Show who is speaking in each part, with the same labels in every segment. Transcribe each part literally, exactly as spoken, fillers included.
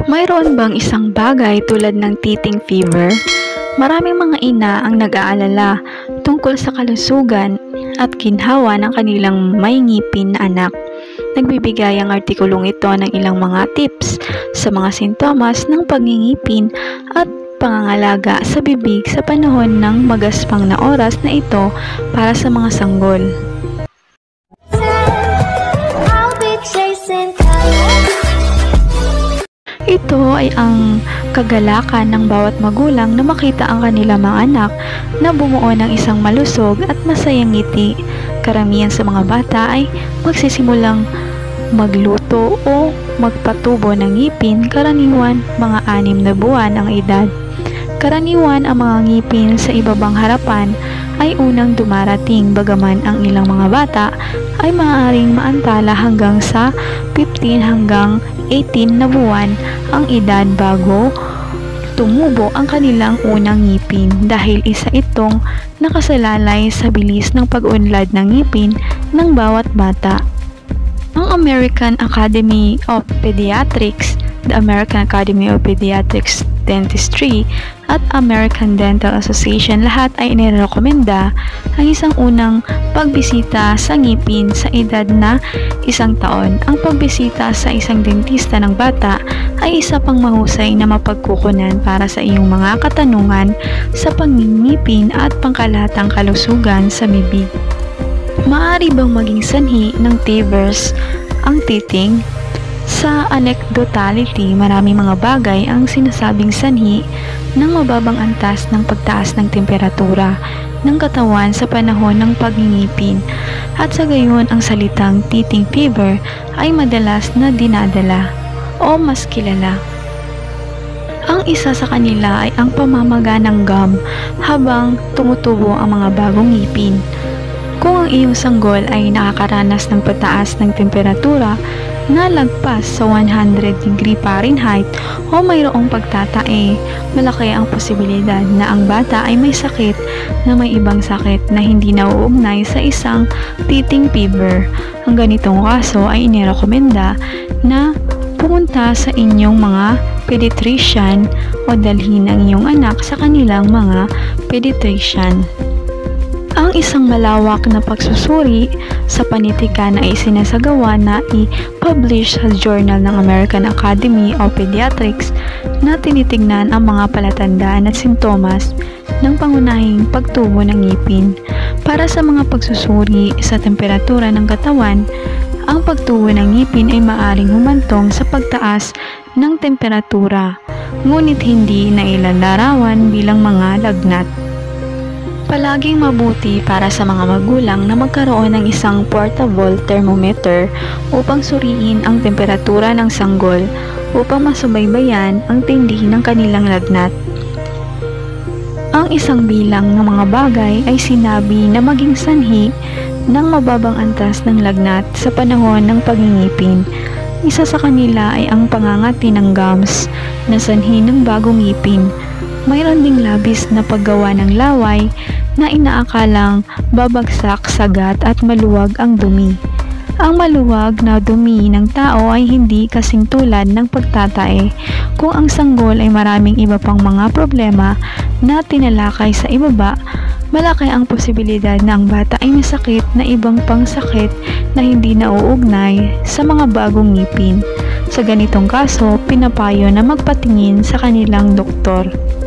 Speaker 1: Mayroon bang isang bagay tulad ng teething fever? Maraming mga ina ang nag-aalala tungkol sa kalusugan at ginhawa ng kanilang may ngipin na anak. Nagbibigay ang artikulong ito ng ilang mga tips sa mga sintomas ng pangingipin at pangangalaga sa bibig sa panahon ng magaspang na oras na ito para sa mga sanggol. Ito ay ang kagalakan ng bawat magulang na makita ang kanilang mga anak na bumuo ng isang malusog at masayang ngiti. Karamihan sa mga bata ay magsisimulang magluto o magpatubo ng ngipin, karaniwan mga anim na buwan ang edad. Karaniwan ang mga ngipin sa ibabang harapan ay unang dumarating, bagaman ang ilang mga bata ay maaaring maantala hanggang sa fifteen hanggang eighteen na buwan ang edad bago tumubo ang kanilang unang ngipin, dahil isa itong nakasalalay sa bilis ng pag-unlad ng ngipin ng bawat bata. Ang American Academy of Pediatrics, the American Academy of Pediatrics Dentistry at American Dental Association, lahat ay inirekomenda ang isang unang pagbisita sa ngipin sa edad na isang taon. Ang pagbisita sa isang dentista ng bata ay isa pang mahusay na mapagkukunan para sa iyong mga katanungan sa pangingipin at pangkalahatang kalusugan sa bibig. Maaari bang maging sanhi ng T-verse ang teething? Sa anecdotality, maraming mga bagay ang sinasabing sanhi ng mababang antas ng pagtaas ng temperatura ng katawan sa panahon ng pagngingipin, at sa gayon ang salitang teething fever ay madalas na dinadala o mas kilala. Ang isa sa kanila ay ang pamamaga ng gum habang tumutubo ang mga bagong ngipin. Kung ang iyong sanggol ay nakakaranas ng pataas ng temperatura na lagpas sa one hundred degree Fahrenheit o mayroong pagtatae, malaki ang posibilidad na ang bata ay may sakit na may ibang sakit na hindi nauugnay sa isang teething fever. Ang ganitong kaso ay inirekomenda na pumunta sa inyong mga pediatrician o dalhin ang iyong anak sa kanilang mga pediatrician. Ang isang malawak na pagsusuri sa panitikan ay isinasagawa na i-publish sa Journal ng American Academy of Pediatrics na tinitingnan ang mga palatandaan at sintomas ng pangunahing pagtubo ng ngipin. Para sa mga pagsusuri sa temperatura ng katawan, ang pagtubo ng ngipin ay maaaring humantong sa pagtaas ng temperatura, ngunit hindi na ilalarawan bilang mga lagnat. Palaging mabuti para sa mga magulang na magkaroon ng isang portable thermometer upang suriin ang temperatura ng sanggol upang masubaybayan ang tindi ng kanilang lagnat. Ang isang bilang ng mga bagay ay sinabi na maging sanhi ng mababang antas ng lagnat sa panahon ng pagngingipin. Isa sa kanila ay ang pangangati ng gums na sanhi ng bagong ngipin. Mayroon ding labis na paggawa ng laway na inaakalang babagsak, sagat at maluwag ang dumi. Ang maluwag na dumi ng tao ay hindi kasing tulad ng pagtatae. Kung ang sanggol ay maraming iba pang mga problema na tinalakay sa ibaba, malaki ang posibilidad na ang bata ay may sakit na ibang pangsakit na hindi nauugnay sa mga bagong ngipin. Sa ganitong kaso, pinapayo na magpatingin sa kanilang doktor.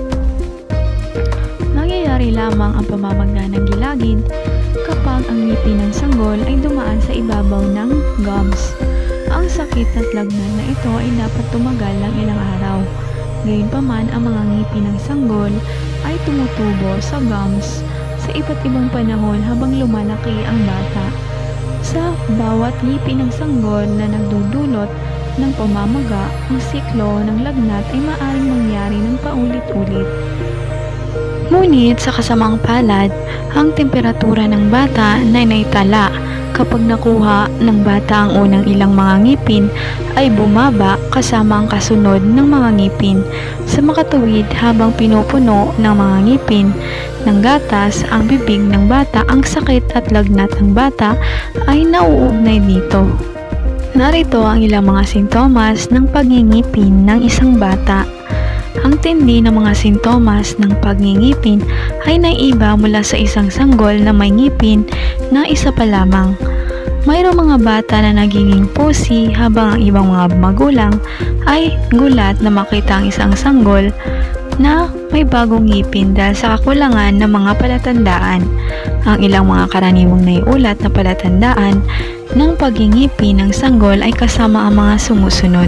Speaker 1: Nangyayari lamang ang pamamaga ng gilagid kapag ang ngipin ng sanggol ay dumaan sa ibabaw ng gums. Ang sakit at lagnat na ito ay dapat tumagal ng ilang araw. Gayunpaman, ang mga ngipin ng sanggol ay tumutubo sa gums sa iba't ibang panahon habang lumalaki ang bata. Sa bawat ngipin ng sanggol na nagdudulot ng pamamaga, ang siklo ng lagnat ay maaaring mangyari ng paulit-ulit. Ngunit sa kasamang palad, ang temperatura ng bata na naitala kapag nakuha ng bata ang unang ilang mga ngipin ay bumaba kasama ang kasunod ng mga ngipin. Sa makatuwid, habang pinupuno ng mga ngipin ng gatas ang bibig ng bata, ang sakit at lagnat ng bata ay nauugnay dito. Narito ang ilang mga sintomas ng pagngingipin ng isang bata. Ang tindi ng mga sintomas ng pagngingipin ay naiiba mula sa isang sanggol na may ngipin na isa pa lamang. Mayroong mga bata na nagiging pusi habang ang ibang mga magulang ay gulat na makita ang isang sanggol na may bagong ngipin dahil sa kakulangan ng mga palatandaan. Ang ilang mga karaniwang naiulat na palatandaan ng pagngingipin ng sanggol ay kasama ang mga sumusunod.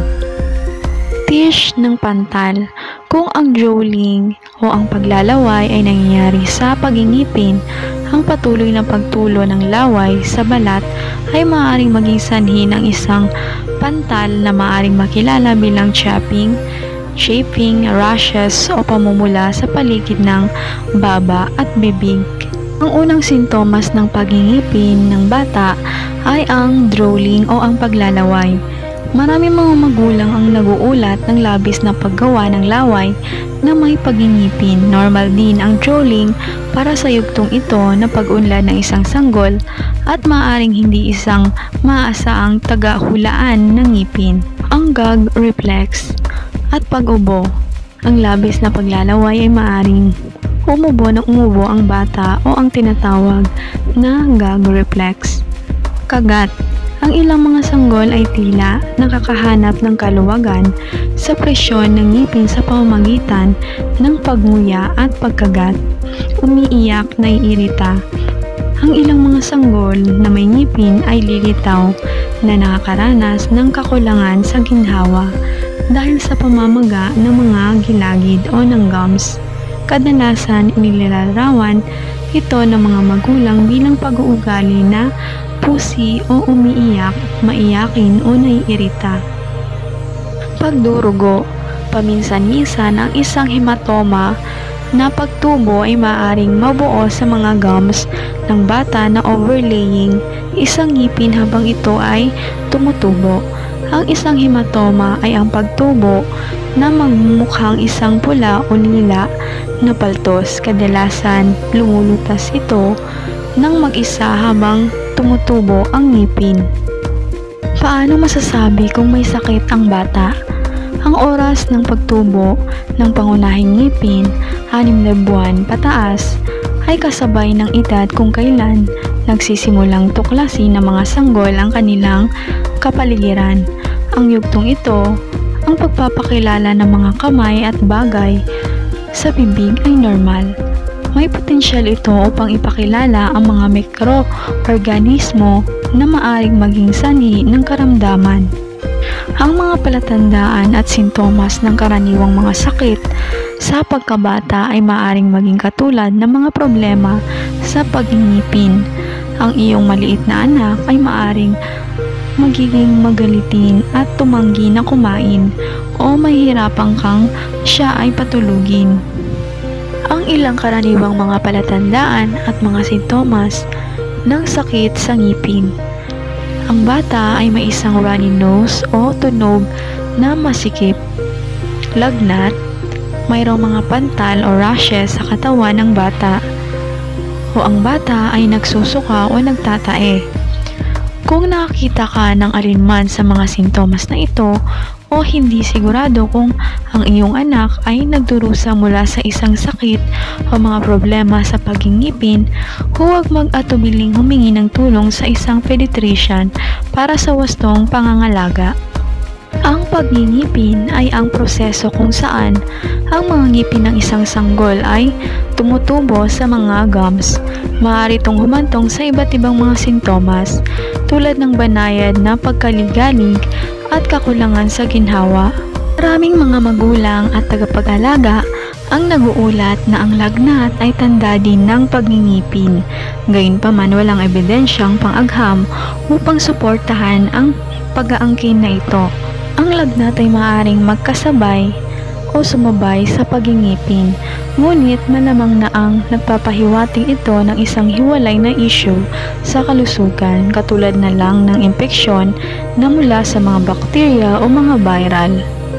Speaker 1: Tish ng pantal. Kung ang drooling o ang paglalaway ay nangyayari sa pagngingipin, ang patuloy na pagtulo ng laway sa balat ay maaaring maging sanhi ng isang pantal na maaaring makilala bilang chapping, chafing, rashes o pamumula sa paligid ng baba at bibig. Ang unang sintomas ng pagngingipin ng bata ay ang drooling o ang paglalaway. Maraming mga magulang ang naguulat ng labis na paggawa ng laway na may pagngingipin. Normal din ang drooling para sa yugtong ito na pag-unlad ng isang sanggol at maaaring hindi isang maaasaang tagahulaan ng ngipin. Ang gag reflex at pag-ubo. Ang labis na paglalaway ay maaaring umubo na umubo ang bata o ang tinatawag na gag reflex. Kagat. Ang ilang mga sanggol ay tila nakakahanap ng kaluwagan sa presyon ng ngipin sa pamamagitan ng pagnguya at pagkagat. Umiiyak, naiirita. Ang ilang mga sanggol na may ngipin ay lilitaw na nakakaranas ng kakulangan sa ginhawa dahil sa pamamaga ng mga gilagid o ng gums. Kadalasan inilalarawan ito ng mga magulang bilang pag-uugali na pusi o umiiyak, maiyakin o naiirita. Pagdurugo. Paminsan-minsan ang isang hematoma na pagtubo ay maaaring mabuo sa mga gums ng bata na overlaying isang ngipin habang ito ay tumutubo. Ang isang hematoma ay ang pagtubo na magmukhang isang pula o lila na paltos. Kadalasan lumulutas ito ng mag-isa habang tumutubo ang ngipin. Paano masasabi kung may sakit ang bata? Ang oras ng pagtubo ng pangunahing ngipin, anim na buwan pataas, ay kasabay ng edad kung kailan nagsisimulang tuklasin ng mga sanggol ang kanilang kapaligiran. Ang yugtong ito, ang pagpapakilala ng mga kamay at bagay sa bibig ay normal. May potensyal ito upang ipakilala ang mga mikroorganismo na maaring maging sanhi ng karamdaman. Ang mga palatandaan at sintomas ng karaniwang mga sakit sa pagkabata ay maaring maging katulad ng mga problema sa pagngingipin. Ang iyong maliit na anak ay maaring magiging magalitin at tumanggi na kumain o mahihirapan kang siya ay patulugin. Ang ilang karaniwang mga palatandaan at mga sintomas ng sakit sa ngipin. Ang bata ay may isang runny nose o tunog na masikip, lagnat, mayroong mga pantal o rashes sa katawan ng bata, o ang bata ay nagsusuka o nagtatae. Kung nakakita ka ng alinman sa mga sintomas na ito o hindi sigurado kung ang iyong anak ay nagdurusa mula sa isang sakit o mga problema sa pagngingipin, huwag mag-atubiling humingi ng tulong sa isang pediatrician para sa wastong pangangalaga. Ang pagngingipin ay ang proseso kung saan ang mga ngipin ng isang sanggol ay tumutubo sa mga gums. Maaari itong humantong sa iba't ibang mga sintomas tulad ng banayad na pagkaligalig at kakulangan sa ginhawa. Maraming mga magulang at tagapag-alaga ang naguulat na ang lagnat ay tanda din ng pagngingipin. Gayunpaman, walang ebidensyang pang-agham upang suportahan ang pag-aangkin na ito. Ang lagnat ay maaaring magkasabay o sumabay sa pagngingipin, ngunit malamang na ang nagpapahiwatig ito ng isang hiwalay na issue sa kalusugan, katulad na lang ng impeksyon na mula sa mga bakterya o mga viral.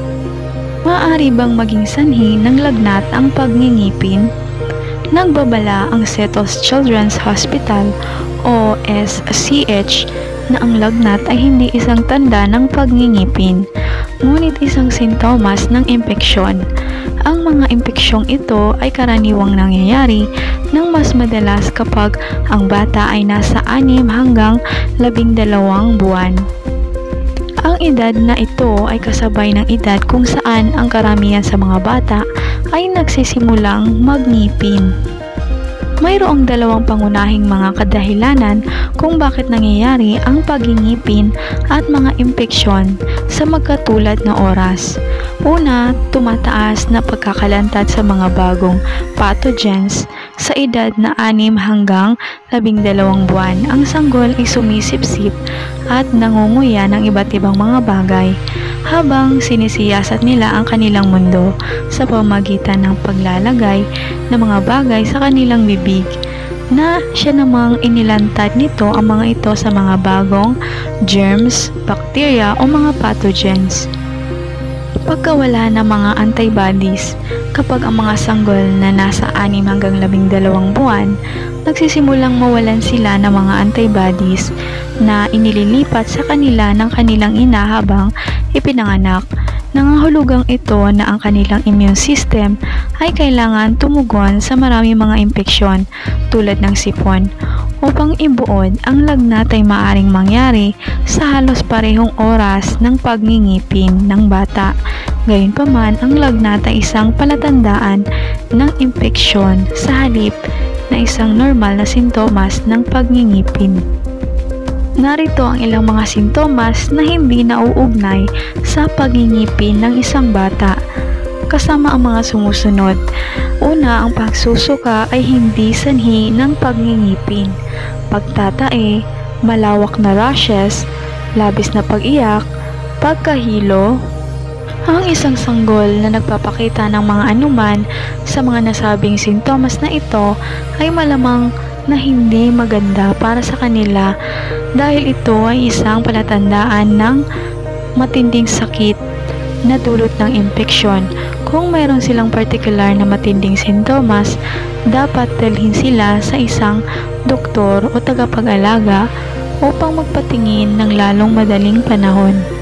Speaker 1: Maaari bang maging sanhi ng lagnat ang pagngingipin? Nagbabala ang Setos Children's Hospital o S C H na ang lagnat ay hindi isang tanda ng pagngingipin, ngunit isang sintomas ng impeksyon. Ang mga impeksyong ito ay karaniwang nangyayari ng mas madalas kapag ang bata ay nasa anim hanggang labing dalawang buwan. Ang edad na ito ay kasabay ng edad kung saan ang karamihan sa mga bata ay nagsisimulang magngipin. Mayroong dalawang pangunahing mga kadahilanan kung bakit nangyayari ang pagngingipin at mga impeksyon sa magkatulad na oras. Una, tumataas na pagkakalantad sa mga bagong pathogens. Sa edad na anim hanggang labing dalawang buwan, ang sanggol ay sumisipsip at nangunguya ng iba't ibang mga bagay habang sinisiyasat nila ang kanilang mundo sa pamamagitan ng paglalagay ng mga bagay sa kanilang bibig, na siya namang inilantad nito ang mga ito sa mga bagong germs, bacteria o mga pathogens. Pagkawala ng mga antibodies, kapag ang mga sanggol na nasa anim hanggang labing dalawang buwan, nagsisimulang mawalan sila ng mga antibodies na inililipat sa kanila ng kanilang ina habang ipinanganak. Nangangahulugang ito na ang kanilang immune system ay kailangan tumugon sa maraming mga impeksyon tulad ng sipon. Upang ibuod, ang lagnat ay maaaring mangyari sa halos parehong oras ng pagngingipin ng bata. Gayunpaman, ang lagnat ay isang palatandaan ng impeksyon sa halip na isang normal na sintomas ng pagngingipin. Narito ang ilang mga sintomas na hindi nauugnay sa pagngingipin ng isang bata, kasama ang mga sumusunod. Una, ang pagsusuka ay hindi sanhi ng pagngingipin. Pagtatae, malawak na rashes, labis na pag-iyak, pagkahilo. Ang isang sanggol na nagpapakita ng mga anuman sa mga nasabing sintomas na ito ay malamang na hindi maganda para sa kanila dahil ito ay isang palatandaan ng matinding sakit na dulot ng impeksyon. Kung mayroon silang particular na matinding sintomas, dapat dalhin sila sa isang doktor o tagapag-alaga upang magpatingin ng lalong madaling panahon.